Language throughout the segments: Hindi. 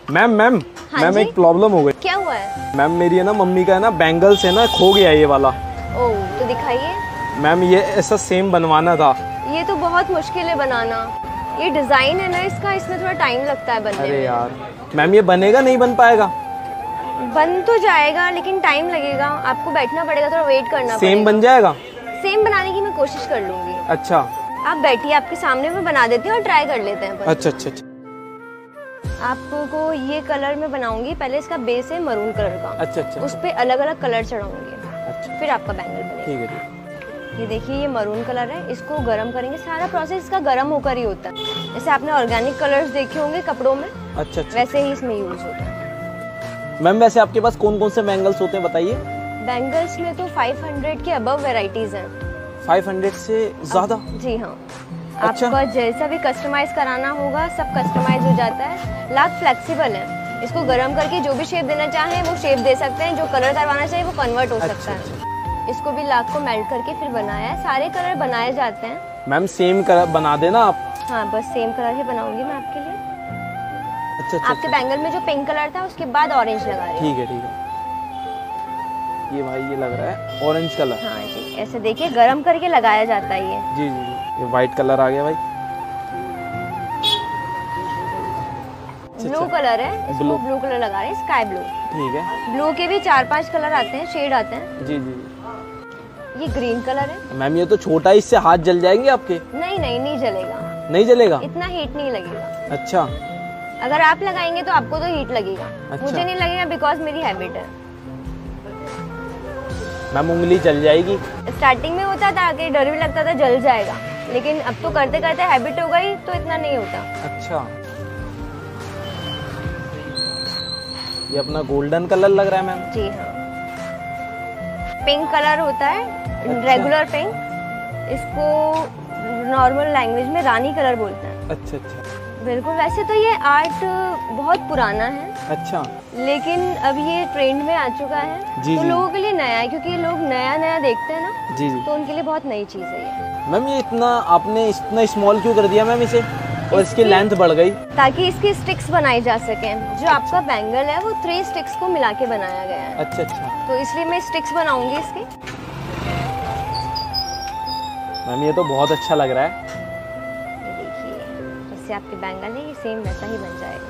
मैम मैम हाँ मैम जी? एक प्रॉब्लम हो गई। क्या हुआ है? मैम मेरी है ना मम्मी का है ना बैंगल्स है ना खो गया ये वाला। ओह, तो दिखाइए। मैम ये ऐसा सेम बनवाना था। ये तो बहुत मुश्किल है बनाना। ये डिजाइन है ना इसका, इसमें थोड़ा टाइम लगता है बनने अरे में। यार मैम ये बनेगा नहीं बन पाएगा? बन तो जाएगा लेकिन टाइम लगेगा, आपको बैठना पड़ेगा, थोड़ा वेट करना पड़ेगा। सेम बन जाएगा? सेम बनाने की मैं कोशिश कर लूंगी। अच्छा आप बैठिए, आपके सामने में बना देती हूँ और ट्राई कर लेते हैं अपन। अच्छा अच्छा अच्छा आपको ये कलर में बनाऊंगी। पहले इसका बेस है मरून कलर का। अच्छा अच्छा उस पे अलग अलग कलर चढ़ाऊंगी, अच्छा फिर आपका बैंगल बनेगा। ठीक है ठीक है। ये देखिए, ये मरून कलर है, इसको गरम करेंगे। सारा प्रोसेस इसका गरम होकर ही होता है। जैसे आपने ऑर्गेनिक कलर्स देखे होंगे कपड़ों में, अच्छा अच्छा वैसे ही इसमें यूज होता है। मैम वैसे आपके पास कौन कौन से बैंगल्स होते हैं बताइए? बैंगल्स में तो 500 के अबव वेराइटीज हैं। 500 से ज्यादा? जी हाँ। अच्छा। आपका जैसा भी कस्टमाइज कराना होगा सब कस्टमाइज हो जाता है। लाख फ्लेक्सिबल है, इसको गरम करके जो भी शेप देना चाहें वो शेप दे सकते हैं, जो कलर करवाना चाहिए वो कन्वर्ट हो सकता है। इसको भी लाख को मेल्ट करके फिर बनाया है। सारे कलर बनाए जाते हैं। मैम सेम कलर बना देना आप। हाँ, बस सेम कलर ही बनाऊंगी मैं आपके लिए। अच्छा अच्छा आपके बैंगल में जो पिंक कलर था उसके बाद ऑरेंज लगा रही हूँ। ठीक है ठीक है। ये भाई ये लग रहा है ऑरेंज कलर। हाँ जी, ऐसे देखिए गरम करके लगाया जाता है ये। जी जी जी। ये व्हाइट कलर आ गया भाई। ब्लू कलर है, इसको ब्लू कलर लगा रहे हैं, स्काई ब्लू। ठीक है। ब्लू के भी 4-5 कलर आते हैं, शेड आते हैं। जी जी। ये ग्रीन कलर है। मैम ये तो छोटा है, इससे हाथ जल जाएंगे आपके? नहीं नहीं, नहीं जलेगा। नहीं जलेगा? इतना हीट नहीं लगेगा। अच्छा अगर आप लगाएंगे तो आपको तो हीट लगेगा। अच्छा। मुझे नहीं लगेगा बिकॉज मेरी हैबिट है। मैम उंगली जल जाएगी? स्टार्टिंग में होता था कि डर भी लगता था जल जाएगा, लेकिन अब तो करते करते हैबिट हो गई तो इतना नहीं होता। अच्छा। ये अपना गोल्डन कलर लग रहा है मैम। जी हाँ। पिंक कलर होता है, अच्छा। Regular pink. इसको नॉर्मल लैंग्वेज में रानी कलर बोलते हैं। अच्छा अच्छा बिल्कुल। वैसे तो ये आर्ट बहुत पुराना है, अच्छा। लेकिन अब ये ट्रेंड में आ चुका है। जी तो जी। लोगों के लिए नया है, क्योंकि लोग नया नया देखते हैं ना, जी जी। तो उनके लिए बहुत नई चीज है ये। मैम ये इतना आपने इतना स्मॉल क्यों कर दिया मैम इसे, और इसकी लेंथ बढ़ गई? ताकि इसकी स्टिक्स बनाई जा सके। जो आपका बैंगल है वो 3 स्टिक्स को मिला के बनाया गया है। अच्छा अच्छा। तो इसलिए मैं स्टिक्स बनाऊंगी इसकी। मैम ये तो बहुत अच्छा लग रहा है। ये देखिए, जैसे आपके बैंगल है ये सेम वैसा ही बन जाएगा।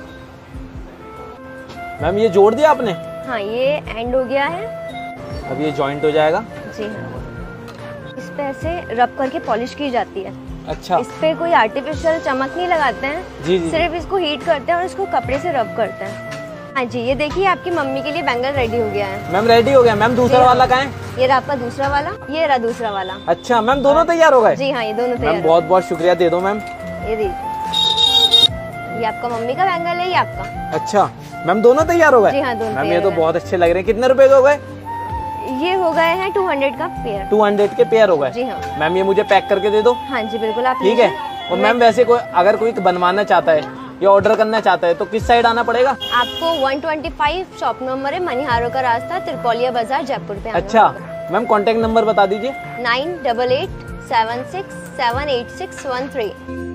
मैम ये जोड़ दिया आपने? हाँ, ये एंड हो गया है। अब ये जॉइंट हो जाएगा? जी हाँ। इस पे ऐसे रब करके पॉलिश की जाती है। अच्छा। इस पे कोई आर्टिफिशियल चमक नहीं लगाते हैं। जी जी। सिर्फ इसको हीट करते हैं और इसको कपड़े से रब करते हैं। हाँ जी, ये देखिए आपकी मम्मी के लिए बैंगल रेडी हो गया है। मैम रेडी हो गया। मैम दूसरा वाला कहाँ है? ये रहा आपका दूसरा वाला, ये रहा दूसरा वाला। अच्छा मैम दोनों तैयार हो गए? जी हाँ, ये दोनों तैयार। मैम बहुत बहुत शुक्रिया, दे दो मैम। ये देखिए, ये आपका मम्मी का बैंगल है, ये आपका। अच्छा मैम दोनों तैयार हो गए? जी हाँ, दोनों मैम ये तैयार तो हो बहुत अच्छे लग रहे हैं। कितने रुपए के हो गए? ये हो गए हैं 200 का पेयर। 200 के पेयर हो गए? जी हाँ। मैम ये मुझे पैक करके दे दो। हाँ जी बिल्कुल, आप ठीक है। और मैम वैसे कोई अगर कोई बनवाना चाहता है या ऑर्डर करना चाहता है तो किस साइड आना पड़ेगा? आपको 125 शॉप नंबर है, मनिहारों का रास्ता, त्रिपोलिया बाजार, जयपुर पे आना अच्छा होगा। मैम कांटेक्ट नंबर बता दीजिए। 9887678613।